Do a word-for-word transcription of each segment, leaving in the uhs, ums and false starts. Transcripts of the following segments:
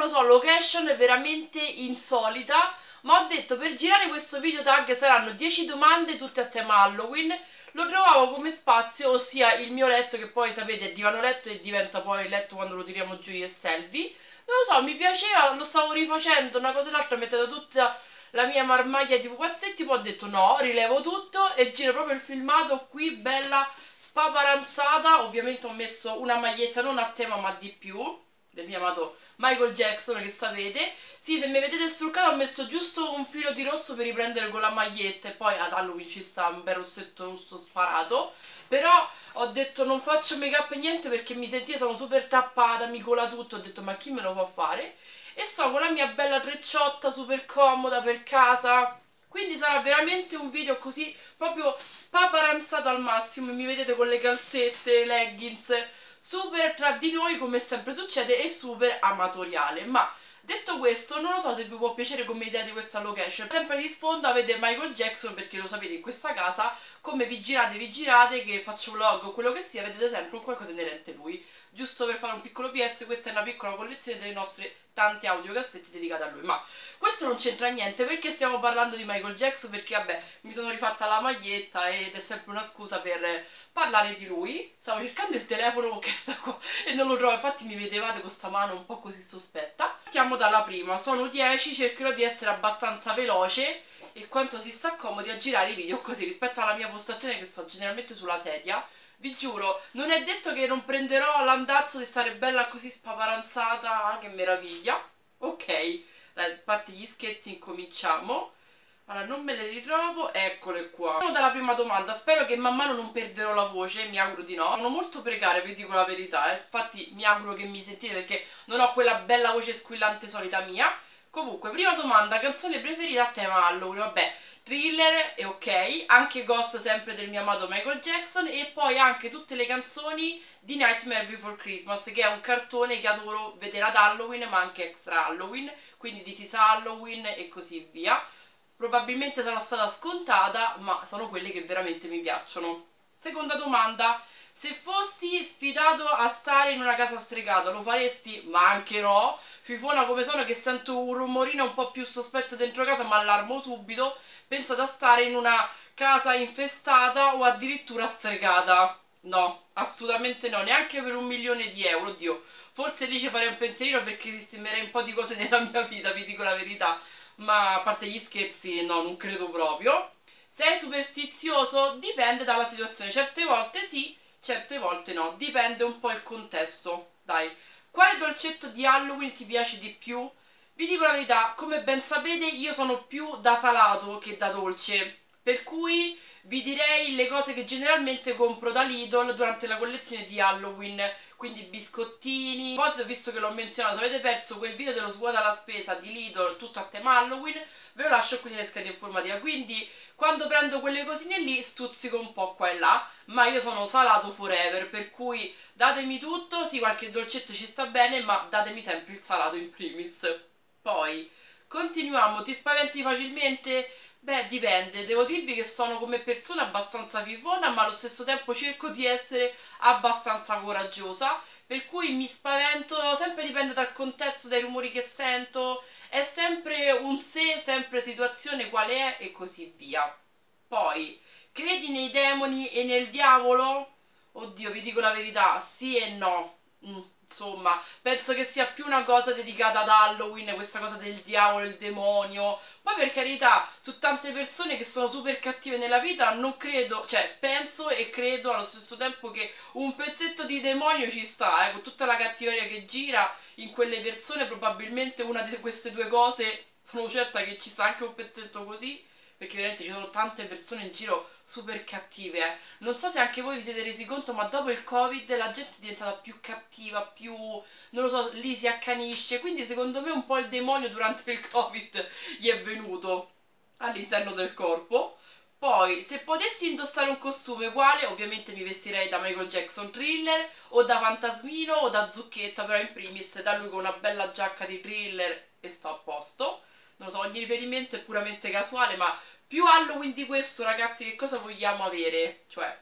lo so, location veramente insolita, ma ho detto per girare questo video tag saranno dieci domande tutte a tema Halloween. Lo trovavo come spazio, ossia il mio letto, che poi sapete è divano letto e diventa poi il letto quando lo tiriamo giù io e Selvi. Non lo so, mi piaceva, lo stavo rifacendo una cosa e l'altra, mettendo tutta la mia marmaglia di pupazzetti, poi ho detto no, rilevo tutto e giro proprio il filmato qui bella spaparanzata. Ovviamente ho messo una maglietta non a tema ma di più, del mio amato Michael Jackson, che sapete. Sì, se mi vedete struccata ho messo giusto un filo di rosso per riprendere con la maglietta, e poi ad Halloween ci sta un bel rossetto rosso sparato. Però ho detto non faccio make up e niente perché mi sentia, sono super tappata, mi cola tutto, ho detto ma chi me lo fa fare? E sto con la mia bella trecciotta super comoda per casa. Quindi sarà veramente un video così proprio spaparanzato al massimo. Mi vedete con le calzette, leggings, super tra di noi come sempre succede, e super amatoriale. Ma detto questo, non lo so se vi può piacere come idea di questa location. Sempre di sfondo avete Michael Jackson, perché lo sapete, in questa casa come vi girate vi girate, che faccio vlog o quello che sia, vedete sempre un qualcosa inerente a lui. Giusto per fare un piccolo P S, questa è una piccola collezione delle nostre tante audiocassette dedicate a lui. Ma questo non c'entra niente, perché stiamo parlando di Michael Jackson, perché vabbè, mi sono rifatta la maglietta ed è sempre una scusa per parlare di lui. Stavo cercando il telefono che sta qua e non lo trovo, infatti mi vedevate con sta mano un po' così sospetta. Partiamo dalla prima, sono dieci, cercherò di essere abbastanza veloce e quanto si sta comodi a girare i video così rispetto alla mia postazione che sto generalmente sulla sedia. Vi giuro, non è detto che non prenderò l'andazzo di stare bella così spaparanzata, ah, che meraviglia. Ok, dai, a parte gli scherzi, incominciamo. Allora, non me le ritrovo, eccole qua. Andiamo dalla prima domanda, spero che man mano non perderò la voce, mi auguro di no. Sono molto precaria, vi dico la verità, eh. Infatti mi auguro che mi sentite perché non ho quella bella voce squillante solita mia. Comunque, prima domanda, canzone preferita a tema Halloween, vabbè. Thriller è ok, anche Ghost sempre del mio amato Michael Jackson, e poi anche tutte le canzoni di Nightmare Before Christmas, che è un cartone che adoro vedere ad Halloween ma anche extra Halloween, quindi This is Halloween e così via. Probabilmente sarò stata scontata, ma sono quelle che veramente mi piacciono. Seconda domanda, se fossi sfidato a stare in una casa stregata, lo faresti? Ma anche no, fifona come sono, che sento un rumorino un po' più sospetto dentro casa ma allarmo subito. Penso da stare in una casa infestata o addirittura stregata. No, assolutamente no, neanche per un milione di euro, oddio. Forse lì ci farei un pensierino perché sistemerei un po' di cose nella mia vita, vi dico la verità. Ma a parte gli scherzi, no, non credo proprio. Sei superstizioso? Dipende dalla situazione. Certe volte sì, certe volte no. Dipende un po' il contesto. Dai. Quale dolcetto di Halloween ti piace di più? Vi dico la verità, come ben sapete io sono più da salato che da dolce, per cui vi direi le cose che generalmente compro da Lidl durante la collezione di Halloween, quindi biscottini. Poi ho visto che l'ho menzionato, se avete perso quel video dello svuota la spesa di Lidl tutto a tema Halloween, ve lo lascio qui nelle schede informative, quindi quando prendo quelle cosine lì stuzzico un po' qua e là, ma io sono salato forever, per cui datemi tutto, sì, qualche dolcetto ci sta bene, ma datemi sempre il salato in primis. Poi, continuiamo, ti spaventi facilmente? Beh, dipende, devo dirvi che sono come persona abbastanza fifona, ma allo stesso tempo cerco di essere abbastanza coraggiosa, per cui mi spavento, sempre dipende dal contesto, dai rumori che sento, è sempre un se, sempre situazione quale è e così via. Poi, credi nei demoni e nel diavolo? Oddio, vi dico la verità, sì e no. Mm, insomma, penso che sia più una cosa dedicata ad Halloween, questa cosa del diavolo, il demonio. Poi per carità, su tante persone che sono super cattive nella vita, non credo, cioè penso e credo allo stesso tempo che un pezzetto di demonio ci sta, eh, con tutta la cattiveria che gira in quelle persone, probabilmente una di queste due cose, sono certa che ci sta anche un pezzetto così, perché veramente ci sono tante persone in giro super cattive, eh. Non so se anche voi vi siete resi conto, ma dopo il Covid la gente è diventata più cattiva, più, non lo so, lì si accanisce, quindi secondo me un po' il demonio durante il Covid gli è venuto all'interno del corpo. Poi, se potessi indossare un costume, quale? Ovviamente mi vestirei da Michael Jackson Thriller, o da Fantasmino, o da Zucchetta, però in primis da lui con una bella giacca di Thriller e sto a posto. Non lo so, ogni riferimento è puramente casuale, ma più Halloween di questo, ragazzi, che cosa vogliamo avere? Cioè,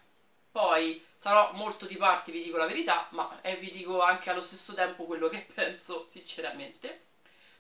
poi sarò molto di parte, vi dico la verità, ma eh, vi dico anche allo stesso tempo quello che penso sinceramente.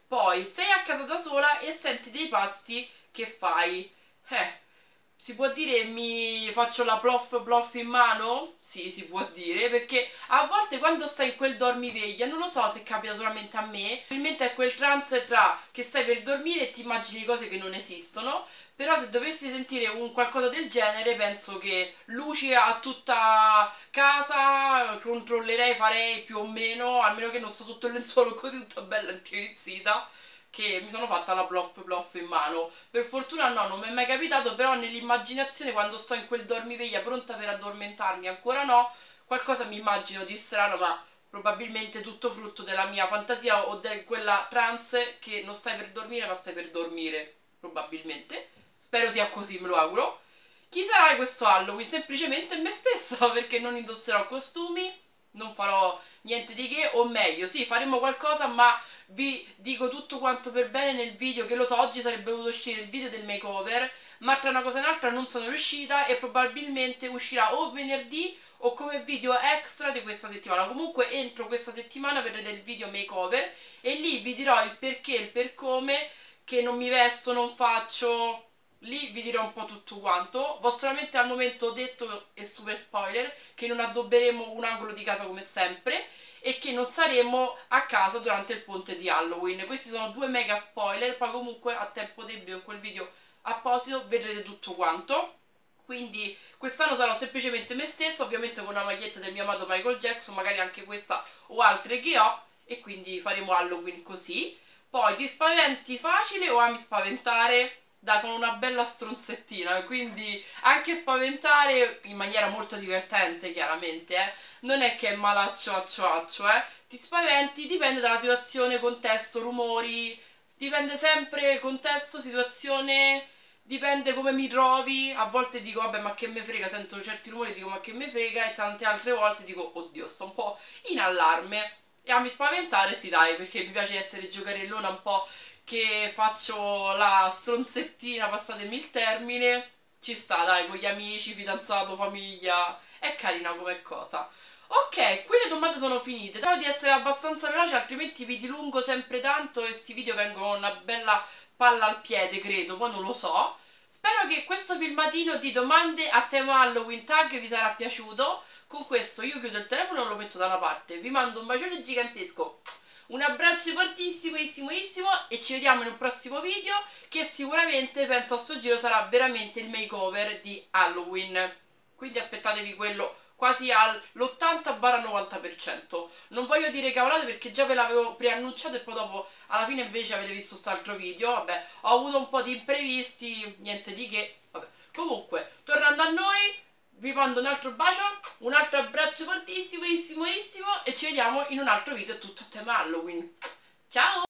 Poi sei a casa da sola e senti dei passi, che fai? Eh, si può dire mi faccio la plof plof in mano? Sì, si può dire, perché a volte quando stai in quel dormiveglia, non lo so se capita solamente a me, probabilmente è quel trance tra che stai per dormire e ti immagini cose che non esistono, però se dovessi sentire un qualcosa del genere penso che luci a tutta casa, controllerei, farei più o meno, almeno che non sto sotto il lenzuolo così tutta bella intirizzita, che mi sono fatta la plof plof in mano. Per fortuna no, non mi è mai capitato, però nell'immaginazione quando sto in quel dormiveglia pronta per addormentarmi, ancora no, qualcosa mi immagino di strano, ma probabilmente tutto frutto della mia fantasia o di quella trance che non stai per dormire ma stai per dormire, probabilmente. Spero sia così, me lo auguro. Chi sarà questo Halloween? Semplicemente me stessa, perché non indosserò costumi, non farò niente di che, o meglio, sì, faremo qualcosa, ma vi dico tutto quanto per bene nel video, che lo so, oggi sarebbe dovuto uscire il video del makeover, ma tra una cosa e un'altra non sono riuscita e probabilmente uscirà o venerdì o come video extra di questa settimana. Comunque entro questa settimana vedrete il video makeover e lì vi dirò il perché e il per come, che non mi vesto, non faccio... Lì vi dirò un po' tutto quanto. Ho solamente al momento detto, e super spoiler, che non addobberemo un angolo di casa come sempre e che non saremo a casa durante il ponte di Halloween. Questi sono due mega spoiler, poi comunque a tempo debito in quel video apposito vedrete tutto quanto. Quindi quest'anno sarò semplicemente me stessa, ovviamente con una maglietta del mio amato Michael Jackson, magari anche questa o altre che ho, e quindi faremo Halloween così. Poi ti spaventi facile o ami spaventare? Dai, sono una bella stronzettina, quindi anche spaventare in maniera molto divertente, chiaramente, eh. Non è che è malaccio accio accio, eh. Ti spaventi, dipende dalla situazione, contesto, rumori, dipende sempre contesto, situazione, dipende come mi trovi. A volte dico, vabbè, ma che me frega, sento certi rumori, dico, ma che me frega, e tante altre volte dico, oddio, sto un po' in allarme. E ami spaventare, sì dai, perché mi piace essere giocherellona un po', che faccio la stronzettina, passatemi il termine, ci sta, dai, con gli amici, fidanzato, famiglia, è carina come cosa. Ok, qui le domande sono finite, spero di essere abbastanza veloce, altrimenti vi dilungo sempre tanto e sti video vengono una bella palla al piede, credo, poi non lo so. Spero che questo filmatino di domande a tema Halloween tag vi sarà piaciuto. Con questo io chiudo il telefono e lo metto da una parte. Vi mando un bacione gigantesco, un abbraccio fortissimissimo e ci vediamo in un prossimo video, che sicuramente penso a sto giro sarà veramente il makeover di Halloween. Quindi aspettatevi quello quasi all'ottanta novanta per cento. Non voglio dire cavolate perché già ve l'avevo preannunciato e poi dopo alla fine invece avete visto quest'altro video. Vabbè, ho avuto un po' di imprevisti, niente di che. Vabbè. Comunque, tornando a noi, vi mando un altro bacio, un altro abbraccio fortissimo e ci vediamo in un altro video tutto a tema Halloween. Ciao!